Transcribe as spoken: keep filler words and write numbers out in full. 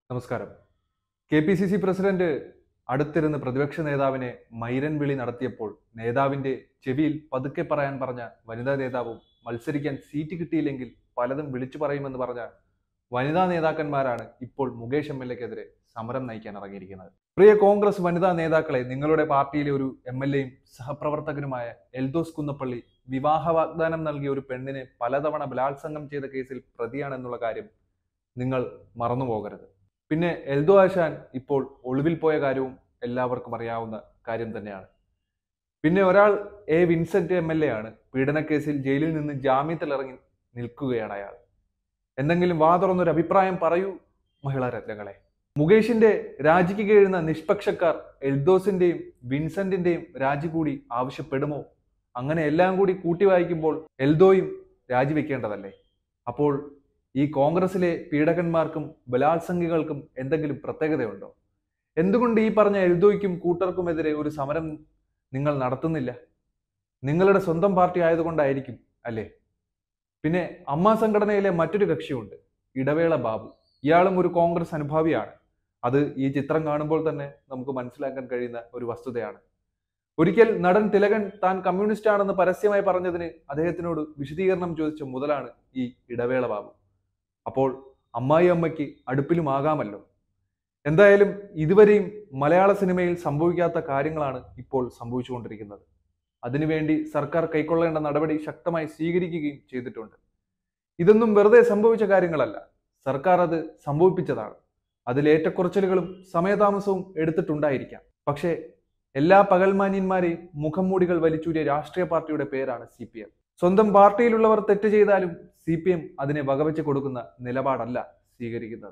നമസ്കാരം. K P C C president അടുത്തിരുന്ന് പ്രതിപക്ഷ നേതാവിനെ മൈരൻ വിളി നടത്തിയപ്പോൾ നേതാവിന്റെ ചെവിയിൽ പതുക്കെ പറയാൻ പറഞ്ഞ വനിതാ നേതാവും മത്സരിക്കാൻ സീറ്റ് കിട്ടിയില്ലെങ്കിൽ പലതും വിളിച്ചു പറയുമെന്ന് പറഞ്ഞ വനിതാ നേതാക്കന്മാരാണ് ഇപ്പോൾ മുകേഷ് എം എൽ എക്കെതിരെ സമരം നയിക്കാൻ ഇറങ്ങിയിരിക്കുന്നത്. പ്രിയ കോൺഗ്രസ് വനിതാ നേതാക്കളെ, നിങ്ങളുടെ പാർട്ടിയിലെ ഒരു എം എൽ എയും സഹപ്രവർത്തകനുമായ എൽദോസ് കുന്നപ്പള്ളി വിവാഹ വാഗ്ദാനം നൽകിയ ഒരു പെണ്ണിനെ പലതവണ ബലാത്സംഗം ചെയ്ത കേസിൽ പ്രതിയാണെന്നുള്ള കാര്യം നിങ്ങൾ മറന്നുപോകരുത്. പിന്നെ എൽദോ ആശാൻ ഇപ്പോൾ ഒളിവിൽ പോയ കാര്യവും എല്ലാവർക്കും അറിയാവുന്ന കാര്യം തന്നെയാണ്. പിന്നെ ഒരാൾ A Vincent M L A ആണ്. പീഡനക്കേസിൽ ജയിലിൽ നിന്ന് ജാമ്യത്തിലിറങ്ങി നിൽക്കുകയാണ് അയാൾ. എന്തെങ്കിലും വാ തുറന്നൊരു അഭിപ്രായം പറയൂ മഹിളാ രത്നങ്ങളെ. മുകേഷിന്റെ രാജിക്ക് കഴിയുന്ന നിഷ്പക്ഷക്കാർ എൽദോസിന്റെയും വിൻസെന്റിന്റെയും രാജി കൂടി ആവശ്യപ്പെടുമോ? അങ്ങനെ എല്ലാം കൂടി കൂട്ടി വായിക്കുമ്പോൾ എൽദോയും രാജിവെക്കേണ്ടതല്ലേ? അപ്പോൾ ഈ കോൺഗ്രസിലെ പീഡകന്മാർക്കും ബലാത്സംഗികൾക്കും എന്തെങ്കിലും പ്രത്യേകതയുണ്ടോ? എന്തുകൊണ്ട് ഈ പറഞ്ഞ എൽദോയ്ക്കും കൂട്ടർക്കുമെതിരെ ഒരു സമരം നിങ്ങൾ നടത്തുന്നില്ല? നിങ്ങളുടെ സ്വന്തം പാർട്ടി ആയതുകൊണ്ടായിരിക്കും അല്ലേ? പിന്നെ അമ്മ സംഘടനയിലെ മറ്റൊരു കക്ഷിയുണ്ട്, ഇടവേള ബാബു. ഇയാളും ഒരു കോൺഗ്രസ് അനുഭാവിയാണ്. അത് ഈ ചിത്രം കാണുമ്പോൾ തന്നെ നമുക്ക് മനസ്സിലാക്കാൻ കഴിയുന്ന ഒരു വസ്തുതയാണ്. ഒരിക്കൽ നടൻ തിലകൻ താൻ കമ്മ്യൂണിസ്റ്റ് ആണെന്ന് പരസ്യമായി പറഞ്ഞതിന് അദ്ദേഹത്തിനോട് വിശദീകരണം ചോദിച്ച മുതലാണ് ഈ ഇടവേള ബാബു. അപ്പോൾ അമ്മായി അമ്മയ്ക്ക് അടുപ്പിലുമാകാമല്ലോ. എന്തായാലും ഇതുവരെയും മലയാള സിനിമയിൽ സംഭവിക്കാത്ത കാര്യങ്ങളാണ് ഇപ്പോൾ സംഭവിച്ചുകൊണ്ടിരിക്കുന്നത്. അതിനുവേണ്ടി സർക്കാർ കൈക്കൊള്ളേണ്ട നടപടി ശക്തമായി സ്വീകരിക്കുകയും ചെയ്തിട്ടുണ്ട്. ഇതൊന്നും വെറുതെ സംഭവിച്ച കാര്യങ്ങളല്ല, സർക്കാർ അത് സംഭവിപ്പിച്ചതാണ്. അതിൽ ഏറ്റക്കുറച്ചിലുകളും സമയതാമസവും എടുത്തിട്ടുണ്ടായിരിക്കാം. പക്ഷേ എല്ലാ പകൽമാന്യന്മാരെയും മുഖംമൂടികൾ വലിച്ചൂരിയ രാഷ്ട്രീയ പാർട്ടിയുടെ പേരാണ് സി പി എം. സ്വന്തം പാർട്ടിയിലുള്ളവർ തെറ്റ് ചെയ്താലും സി പി എം അതിനെ വകവെച്ച് കൊടുക്കുന്ന നിലപാടല്ല സ്വീകരിക്കുന്നത്.